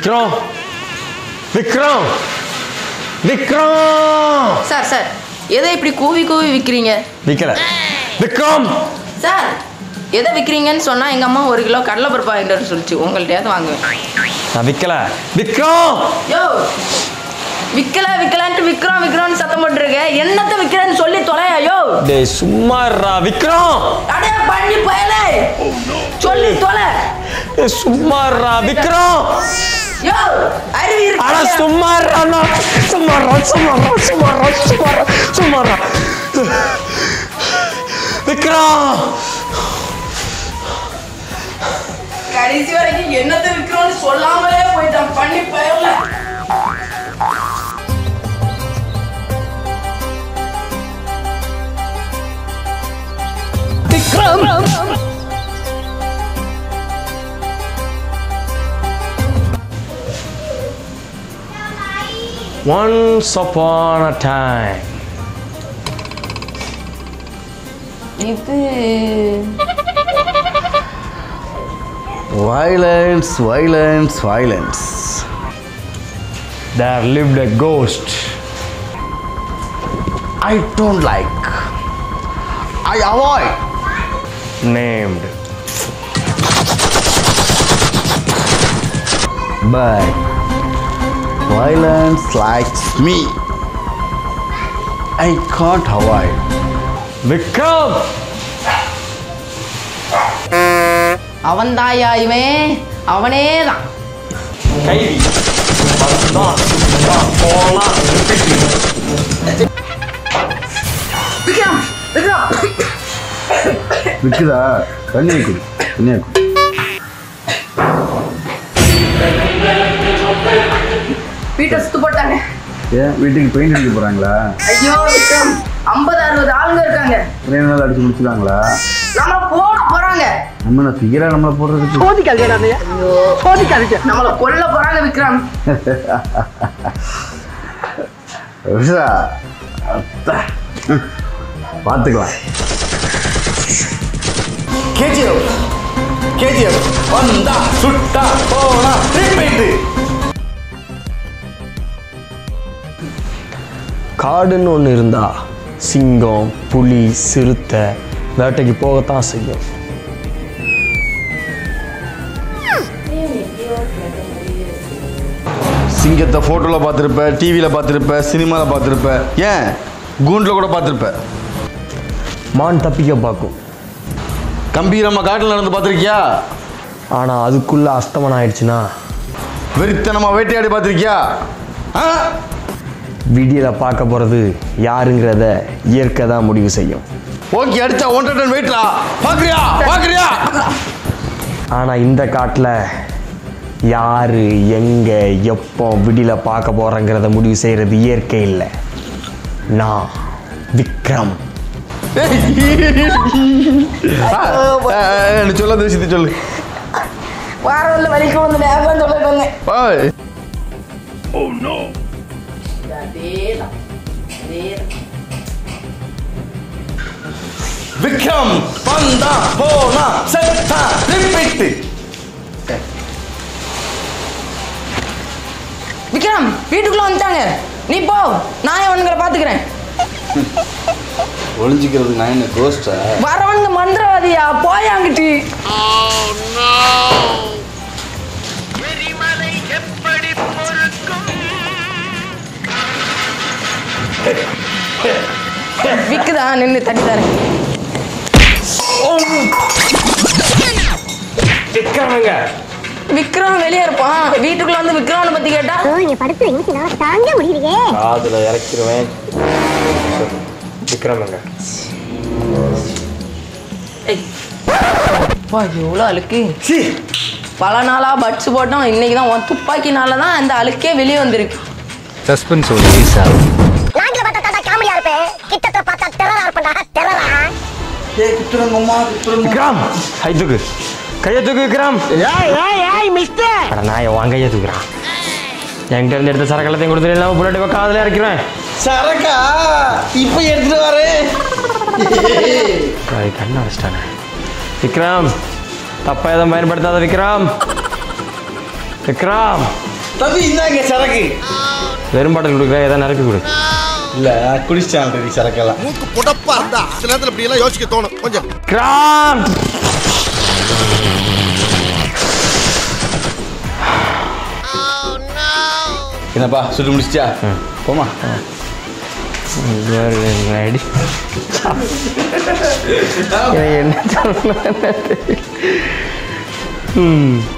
Vikram Vikram Vikram sir sir எதை இப்படி கூவி கூவி விற்கிறீங்க? விற்கல விக்ரம் சார் எதை விற்கிறீங்கன்னு சொன்னால் எங்கள் அம்மா 1 கிலோ கடலைப்பருப்பு வாங்கிட்டு சொல்லிச்சு. உங்கள்கிட்டயாவது வாங்குவேன். நான் விற்கல விக்ரம். யோ விற்கலான்ட்டு விக்ரம்னு சத்தம் போட்டுருக்க. என்னத்தை விற்கிறேன்னு சொல்லி தொலையா? யோ டேய் சும்மா இருடா விக்ரம். அடே பண்ணி பயலே சொல்லி தொலை. சும்மா இருடா விக்ரம். யோ அறிவு இருக்கு. அட சும்மா இருடா. சும்மா விக்ரம். கடைசி வரைக்கும் என்னத்தை விற்கிறோன்னு சொல்லாமலே போயிட்டான் பண்ணி பயல. Once upon a time. இது Violence. There lived a ghost. I don't like. I avoid. Named. But violence likes me. I can't avoid. Vikram. அவன்தாயா இவன்? அவனே தான். கைதி. போலாம். விக்ரம் விக்குதா? தண்ணி வைக்குது. வீட்டை சுத்து போட்டாங்க. ஏன் வீட்டுக்கு பெயிண்ட் அடிக்க போறாங்களா? ஐயோ விக்ரம் 50-60 ஆளுங்க இருக்காங்க. ஒரே நாள் அடிச்சு முடிச்சுட்டாங்களா? நம்ம போட போறாங்க. நம்ம ஃபிகரா நம்மள போடுறதுக்கு நம்மள கொல்ல போறாங்க விக்ரம். பார்த்துக்கலாம். KGF வந்தா சுட்டா போனா ரிப்பீட். காடுன்னு ஒன்று இருந்தா சிங்கம் புலி சிறுத்தை வேட்டைக்கு போகத்தான் செய்யும். சிங்கத்தை ஃபோட்டோவில் பார்த்துருப்ப, டிவியில் பார்த்துருப்ப, சினிமாவில் பார்த்துருப்ப, ஏன் கூண்டில் கூட பார்த்துருப்ப. மான் தப்பிக்க பார்க்கும். கம்பீரமாக காட்டில் நடந்து பார்த்துருக்கியா? ஆனால் அதுக்குள்ளே அஸ்தமனம் ஆயிடுச்சுன்னா வெறித்தனமாக வேட்டையாடி பார்த்துருக்கியா? விடியலை பார்க்க போகிறது யாருங்கிறத இயற்கை தான் முடிவு செய்யும். ஓகே அடிச்சா 1 டன் வெயிட்ரா. பார்க்குறியா? ஆனால் இந்த காட்டில் யார் எங்கே எப்போ விடியலை பார்க்க போகிறேங்கிறத முடிவு செய்கிறது இயற்கை இல்லை, நான் விக்ரம். சொல்ல விஷயத்தை சொல்லு. வாரவல்ல வலிக்கு வந்து நேரம் சொல்லிட்டு வந்தேன். விக்ரம் வந்தா போனா செத்தா ரிப்பீட். விக்ரம் வீட்டுக்குள்ள வந்துட்டாங்க. நீ போ, நான் அவனுங்களை பாத்துக்கிறேன். ஒளிஞ்சிக்கிறது நான் என்ன கோஸ்டா? வரவனுங்க மந்திரவாதியா, போயாங்கிட்டு. விக்குதா நின்று தட்டி தரேன். விக்ரம் வெளியே இருப்பான். வீட்டுக்குள்ள வந்து விக்ரமனை பத்தி கேட்டா தாங்க முடியலையே. காதுல இறக்கிடுவேன். விக்ரம் எங்க? எவ்வளோ அழுக்கு. பல நாளா பட்ஸ் போட்டோம். இன்னைக்கு தான் உன் துப்பாக்கினால தான் அந்த அழுக்கே வெளியே வந்திருக்கு. சஸ்பென்ஸ் ரிலீஸ் ஆகும். நாங்கள பார்த்தா காமெடியா இருப்பே, கிட்டத்த பார்த்தா டெரரா இருப்படா. டெரரா விக்ரம் கையை தூக்கு விக்ரம். மிஸ்டர் அட நான் வாங்க கையை தூக்குறான். என்கிட்ட இருந்து எடுத்த சரக்கெல்லாத்தையும் கொடுத்துட்டு இல்லாமல் புல்லட் காதில் இறக்கிறேன். சரக்கா இப்போ எடுத்துட்டு வரேன். கண்ணு அடிச்சிட்டானே. விக்ரம் தப்பா எதுவும் பயன்படுத்தாத விக்ரம். விக்ரம் தம்பி இந்தாங்க சரக்கு. வெறும் பாட்டில் கொடுக்குற ஏதாவது நிரப்பி கொடு. இல்ல குடிச்சான் சரக்கெல்லாம். மூக்கு புடப்பா இருந்தா சில நேரத்துல இப்படி எல்லாம் யோசிக்க தோணும் கொஞ்சம். கிராம் என்னப்பா சுட்டு முடிச்சியா? போமா. அடி என்ன சொல்ல.